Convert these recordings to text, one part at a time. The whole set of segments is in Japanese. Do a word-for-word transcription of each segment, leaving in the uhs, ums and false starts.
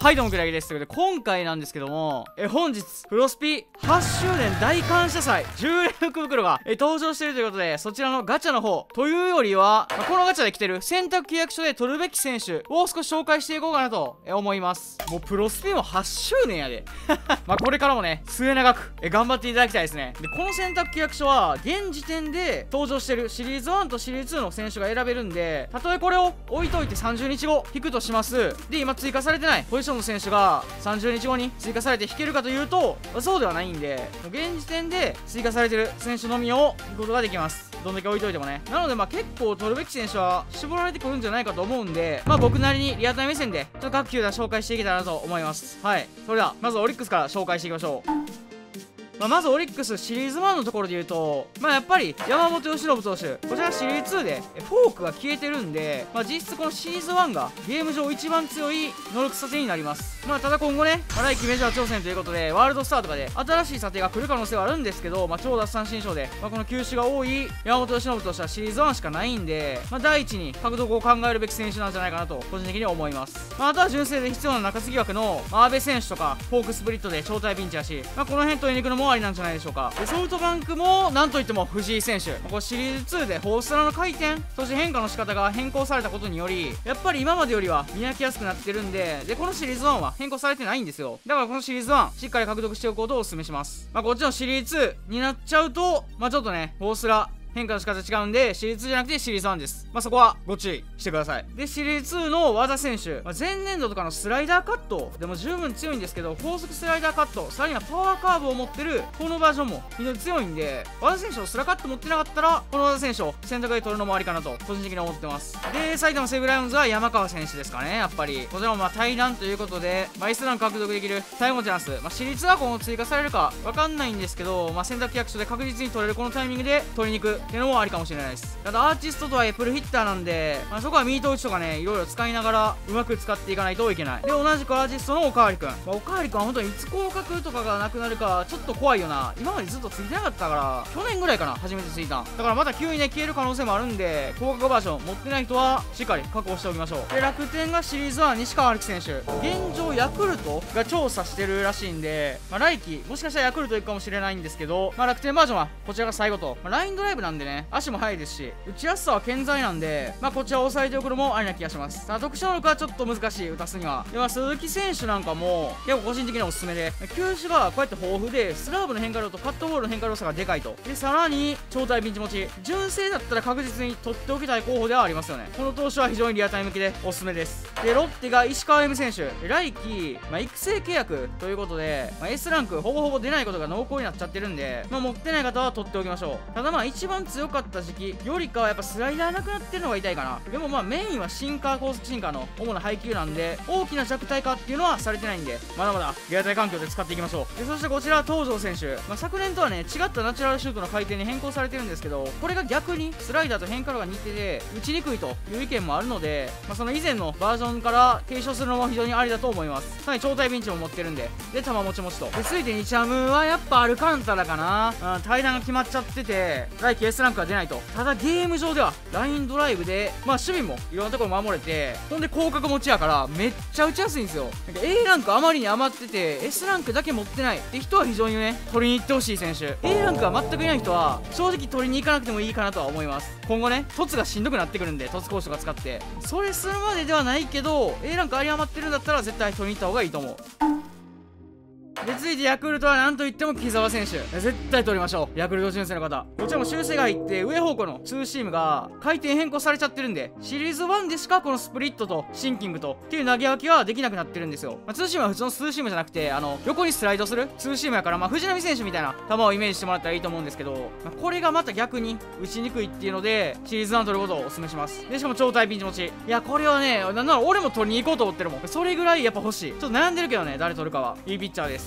はいどうもくらげです。ということで今回なんですけども、え本日プロスピはちしゅうねん大感謝祭じゅう連福袋がえ登場しているということで、そちらのガチャの方というよりは、まあ、このガチャで来てる選択契約書で取るべき選手を少し紹介していこうかなとえ思います。もうプロスピもはちしゅうねんやでまあこれからもね末永くえ頑張っていただきたいですね。でこの選択契約書は現時点で登場してるシリーズワンとシリーズツーの選手が選べるんで、たとえこれを置いといてさんじゅうにちご引くとします。で今追加されてないポジションの選手がさんじゅうにちごに追加されて引けるかというとそうではないんで、現時点で追加されてる選手のみを引くことができます。どんだけ置いといてもね。なのでまあ結構取るべき選手は絞られてくるんじゃないかと思うんで、まあ僕なりにリアタイ目線でちょっと各球団紹介していけたらなと思います。はい、それではまずオリックスから紹介していきましょう。まあ、まずオリックスシリーズワンのところで言うと、まあやっぱり山本由伸投手、こちらシリーズツーでフォークが消えてるんで、まあ、実質このシリーズワンがゲーム上一番強い能力査定になります。まあただ今後ね、まあ、来季メジャー挑戦ということでワールドスターとかで新しい査定が来る可能性はあるんですけど、まあ、超奪三振症で、まあ、この球種が多い山本由伸投手はシリーズワンしかないんで、まあ、第一に獲得を考えるべき選手なんじゃないかなと個人的には思います。まあ、あとは純正で必要な中継ぎ枠の、まあ、阿部選手とかフォークスプリットで超大ピンチやし、まあ、この辺取りに行くのもありなんじゃないでしょうか。でソフトバンクもなんといっても藤井選手、これシリーズツーでホースラの回転そして変化の仕方が変更されたことによりやっぱり今までよりは見分けやすくなってるんで、でこのシリーズワンは変更されてないんですよ。だからこのシリーズワンしっかり獲得しておくことをお勧めします。まあこっちのシリーズツーになっちゃうとまあちょっとねホースラ変化の仕方違うんでシリーズツーじゃなくてシリーズワンです。まあそこはご注意してください。でシリーズツーの和田選手、まあ、前年度とかのスライダーカットでも十分強いんですけど、高速スライダーカットさらにはパワーカーブを持ってるこのバージョンも非常に強いんで、和田選手をスラカット持ってなかったらこの和田選手を選択で取るのもありかなと個人的に思ってます。で埼玉西武ライオンズは山川選手ですかね。やっぱりこちらもまあ対談ということで、まあ、エスラン獲得できる最後のチャンス、まあ、シリーズは今後追加されるか分かんないんですけど、まあ、選択契約書で確実に取れるこのタイミングで取りに行くっていうのもありかもしれない。ただアーティストとはいえプルヒッターなんで、まあ、そこはミート打ちとかねいろいろ使いながらうまく使っていかないといけない。で同じくアーティストのおかわりくん、まあ、おかわりくんは本当にいつ降格とかがなくなるかちょっと怖いよな。今までずっとついてなかったから去年ぐらいかな初めてついたんだから、また急にね消える可能性もあるんで降格バージョン持ってない人はしっかり確保しておきましょう。で楽天がシリーズワン西川遥輝選手、現状ヤクルトが調査してるらしいんで、まあ、来季もしかしたらヤクルト行くかもしれないんですけど、まあ、楽天バージョンはこちらが最後と、まあ、ラインドライブなんでね足も速いですし打ちやすさは健在なんで、まあこちらを押さえておくのもありな気がします。ただ特殊能力はちょっと難しい打たすには。では鈴木選手なんかも結構個人的にはおすすめで、球種がこうやって豊富でスラーブの変化量とカットボールの変化量差がでかいと。でさらに超大ピンチ持ち、純正だったら確実に取っておきたい候補ではありますよね。この投手は非常にリアタイ向きでおすすめです。でロッテが石川 M 選手、来季、まあ、育成契約ということで、まあ、エス ランクほぼほぼ出ないことが濃厚になっちゃってるんで、まあ、持ってない方は取っておきましょう。ただまあ一番強かった時期よりかはやっぱスライダーなくなってるのが痛いかな。でもまあメインはシンカー高速シンカーの主な配球なんで大きな弱体化っていうのはされてないんで、まだまだリアタイ環境で使っていきましょう。でそしてこちらは東條選手、まあ、昨年とはね違ったナチュラルシュートの回転に変更されてるんですけど、これが逆にスライダーと変化量が似てて打ちにくいという意見もあるので、まあ、その以前のバージョンから継承するのも非常にありだと思います。さらに超大ピンチも持ってるんで、で球持ち持ちと。で続いてにチャムはやっぱアルカンタラかな。うん、対談が決まっちゃってて来季 S ランクは出ないと。ただゲーム上ではラインドライブでまあ守備もいろんなところ守れて、ほんで広角持ちやからめっちゃ打ちやすいんですよ。なんか A ランクあまりに余ってて S ランクだけ持ってないって人は非常にね取りに行ってほしい選手。 A ランクは全くいない人は正直取りに行かなくてもいいかなとは思います。今後ね凸がしんどくなってくるんで凸コースとか使ってそれするまでではないけど A ランクあり余ってるんだったら絶対取りに行った方がいいと思う。で続いてヤクルトはなんといっても木澤選手、絶対取りましょう。ヤクルト純正の方こちらも修正が入って上方向のツーシームが回転変更されちゃってるんで、シリーズワンでしかこのスプリットとシンキングとっていう投げ分けはできなくなってるんですよ。まあ、ツーシームは普通のツーシームじゃなくてあの横にスライドするツーシームやから、まあ、藤浪選手みたいな球をイメージしてもらったらいいと思うんですけど、まあ、これがまた逆に打ちにくいっていうのでシリーズワン取ることをお勧めします。でしかも超大ピンチ持ち、いやこれはねなんなら俺も取りに行こうと思ってるもん。それぐらいやっぱ欲しい。ちょっと悩んでるけどね誰取るかは。いいピッチャーです。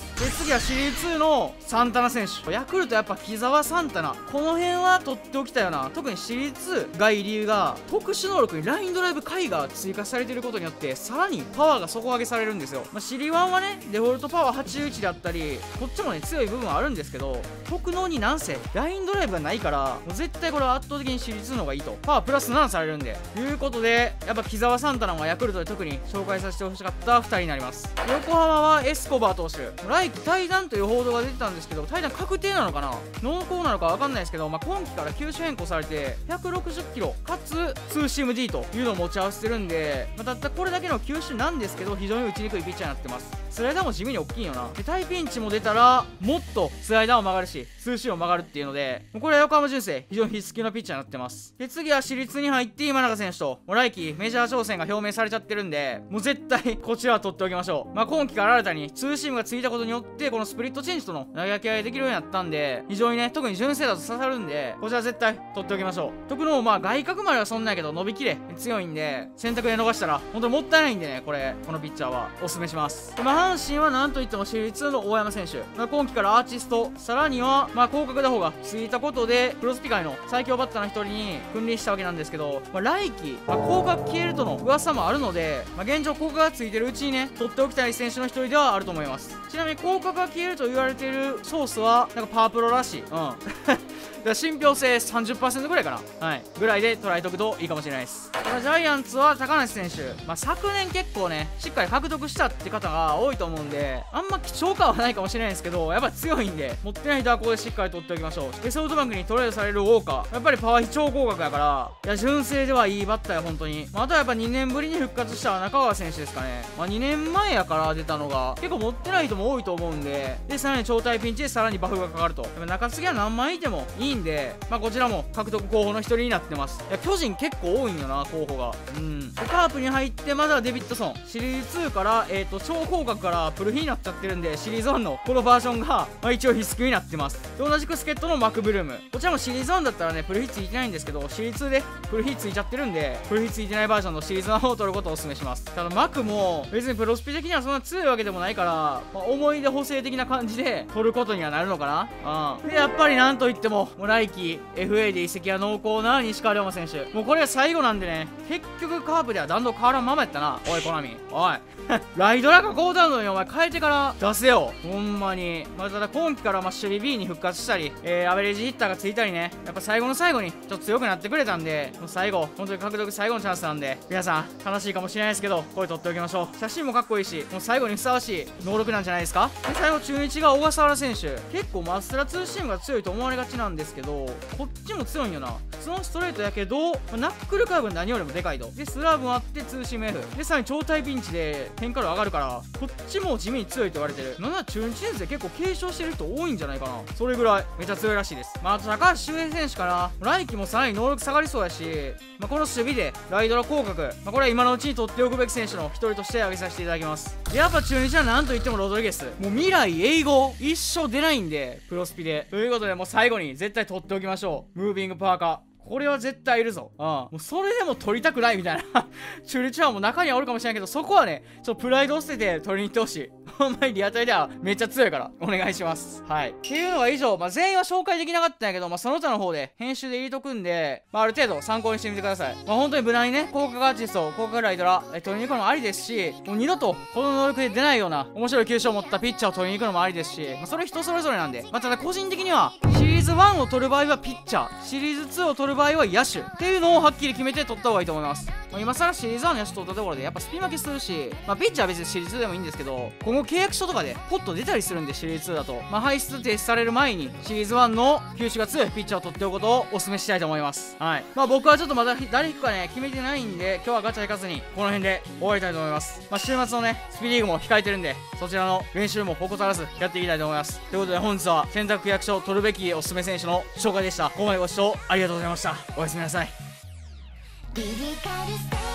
で次はシリーズツーのサンタナ選手。ヤクルトやっぱ木澤サンタナ、この辺は取っておきたいよな。特にシリーズツーがいい理由が、特殊能力にラインドライブ回が追加されていることによってさらにパワーが底上げされるんですよ。まあ、シリワンはねデフォルトパワーはちじゅういちだったり、こっちもね強い部分はあるんですけど、特能になんせラインドライブがないから、もう絶対これは圧倒的にシリーズツーの方がいいと。パワープラスななされるんで、ということでやっぱ木澤サンタナはヤクルトで特に紹介させてほしかったふたりになります。横浜はエスコバー投手、来季退団という報道が出てたんですけど、退団確定なのかな、濃厚なのか分かんないですけど、まあ、今季から球種変更されてひゃくろくじゅっキロかつツーシーム D というのを持ち合わせてるんで、まあ、たったこれだけの球種なんですけど非常に打ちにくいピッチャーになってます。スライダーも地味に大きいよな。でタイピンチも出たらもっとスライダーも曲がるしツーシーも曲がるっていうので、これは横浜純正非常に必須級のピッチャーになってます。で次は私立に入って今永選手と、もう来季メジャー挑戦が表明されちゃってるんで、もう絶対こちらは取っておきましょう。まあ今季から新たにツーシームがついたことによってこのスプリットチェンジとの投げ分けができるようになったんで、非常にね特に純正だと刺さるんで、こちら絶対取っておきましょう。特のまあ外角まではそんなやけど伸びきれ強いんで、選択で逃したら本当にもったいないんでね、これこのピッチャーはおすすめします。で、まあ、阪神はなんといっても私立の大山選手、まあ、今季からアーティスト、さらにはまあ広角打法がついたことでプロスピ界の最強バッターの一人に君臨したわけなんですけど、まあ、来季、まあ、広角消えるとの噂もあるので、まあ、現状広角がついてるうちにね取っておきたい選手の一人ではあると思います。ちなみに広角が消えると言われているソースはなんかパワープロらしい。うんだから信憑性 さんじゅっパーセント ぐらいかな、はい、ぐらいで捉えとくといいかもしれないです。このジャイアンツは高梨選手、まあ、昨年結構ねしっかり獲得したって方が多いと思うんで、あんま貴重感はないかもしれないですけど、やっぱ強いんで持ってない人はここでしっかり取っておきましょう。でソフトバンクにトレードされるウォーカー、やっぱりパワー非超高額やから、いや純正ではいいバッターや本当に、まあ、あとはやっぱにねんぶりに復活した中川選手ですかね。まあ、にねんまえやから出たのが結構持ってない人も多いと思うんで、でさらに超大ピンチでさらにバフがかかると、やっぱ中継ぎは何枚いてもいいんで、まあこちらも獲得候補の一人になってます。いや巨人結構多いんよな候補が。うんでカープに入ってまだデビッドソン、シリーズツーから、えー、と超広角からプルヒになっちゃってるんで、シリーズワンのこのバージョンが、まあ、一応必須級になってます。で同じく助っ人のマクブルーム、こちらもシリーズワンだったらねプルヒついてないんですけど、シリーズツーでプルヒついちゃってるんで、プルヒついてないバージョンのシリーズワンを取ることをお勧めします。ただマクも別にプロスピ的にはそんな強いわけでもないから、まあ、思い出補正的な感じで取ることにはなるのかな。うんでやっぱりなんといってももう来季 エフエー で移籍は濃厚な西川龍馬選手、もうこれが最後なんでね、結局カープでは弾道変わらんままやったな。おいコナミおいライドラかコーダウンのにお前変えてから出せよほんまに。まあ、ただ今季からまあ守備 B に復活したり、えー、アベレージヒッターがついたりね、やっぱ最後の最後にちょっと強くなってくれたんで、もう最後本当に獲得最後のチャンスなんで、皆さん悲しいかもしれないですけどこれ取っておきましょう。写真もかっこいいし、もう最後にふさわしい能力なんじゃないですか。で最後中日が小笠原選手、結構マスラツーシームが強いと思われがちなんですけど、こっちも強いんよな。普通のストレートやけど、まあ、ナックルカーブ何よりもでかいと。でスラーブもあってツーシーム F でさらに超大ピンチで変化量上がるから、こっちも地味に強いと言われてる。なんなら中日で結構継承してる人多いんじゃないかな。それぐらいめちゃ強いらしいです。まああと高橋周平選手かな。来季もさらに能力下がりそうやし、まあ、この守備でライドラ広角、まあ、これは今のうちに取っておくべき選手の一人として挙げさせていただきます。でやっぱ中日はなんといってもロドリゲス、もう未来英語一生出ないんでプロスピで。ということでもう最後に絶対取っておきましょう。ムービングパーカー、これは絶対いるぞ。うん。もうそれでも取りたくないみたいな中日はもう中にはおるかもしれないけど、そこはねちょっとプライドを捨てて取りに行ってほしい。ほんまにリアタイではめっちゃ強いからお願いします。はい。っていうのが以上、まあ、全員は紹介できなかったんやけど、まあ、その他の方で編集で入れとくんで、まあ、ある程度参考にしてみてください。まあ、本当に無難にね、高価アーティスト、高価ライドラ、え取りに行くのもありですし、もう二度とこの能力で出ないような面白い球種を持ったピッチャーを取りに行くのもありですし、まあ、それ人それぞれなんで、まあ、ただ個人的にはシリーズワンを取る場合はピッチャー、シリーズツーを取る場合は野手っていうのをはっきり決めて取った方がいいと思います。まあ、今更シリーズワンの野手取ったところでやっぱスピン負けするし、まあ、ピッチャーは別にシリーズツーでもいいんですけど、今後契約書とかでポッと出たりするんで、シリーズツーだと、まあ、排出停止される前にシリーズワンの球種が強いピッチャーを取っておくことをお勧めしたいと思います。はい。まあ僕はちょっとまだ誰引くかね決めてないんで、今日はガチャ引かずにこの辺で終わりたいと思います。まあ週末のねスピリーグも控えてるんで、そちらの練習も怠らずやっていきたいと思います。ということで本日は選択契約書を取るべきおすすめ選手の紹介でした。ここまでご視聴ありがとうございました。おやすみなさい。